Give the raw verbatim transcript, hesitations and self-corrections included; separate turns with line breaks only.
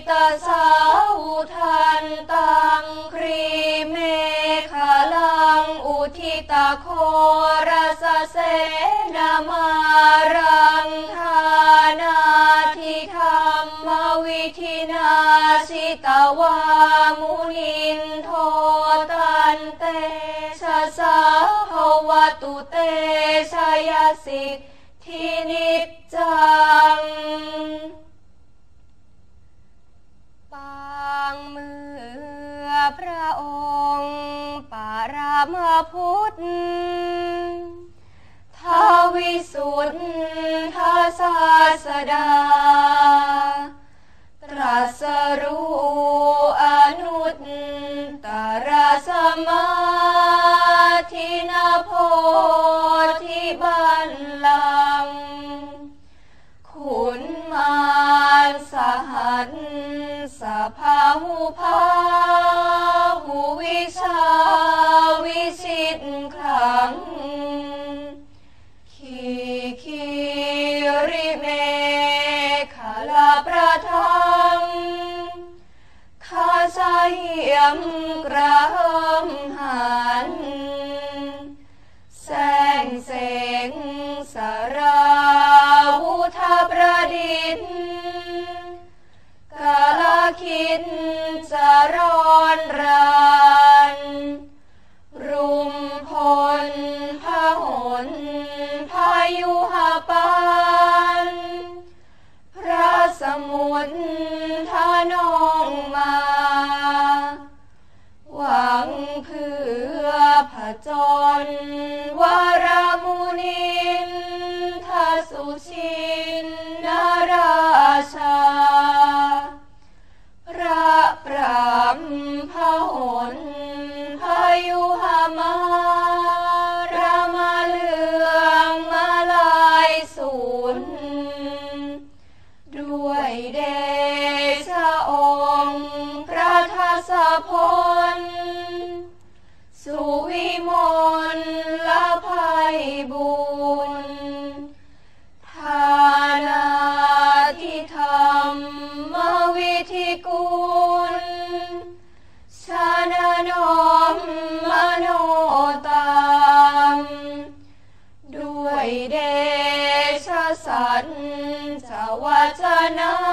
ตาสาวุทันตังครีเมฆลังอุทิตาโครสเสนามารังธานาทิธรรมวิธินาสิตาวามุนินโทตันเตชะสาภวตุเตชยสิทธินิจจังปางเมื่อพระองค์ปรามพุทธทวิสุทธาศาสดาตรัสรู้อนุตตรสัมมาทินาโพธิบัลลังก์ขุนมารสหัสสะพาหุภาหุวิชาวิชิตครั้งขีขีริเมฆลาประทังข้าสยมกระหำหันแสงเสงสราวุธประดิษฐ์กาลคิดจะร้อนรันรุมพลพหนพายุหาปันพระสมุทรทานองมาหวังเพื่อผจญวรมุนินทสุชินนาราชาพระปรามพหนพายุหามารามาเลืองมาลายสูญด้วยเดชะองค์พระทัสพลสุวิมลละภัยบุญทานาทิธรรมวิธิกุลชานนมมโนตัมด้วยเดชะสันจวัจนะ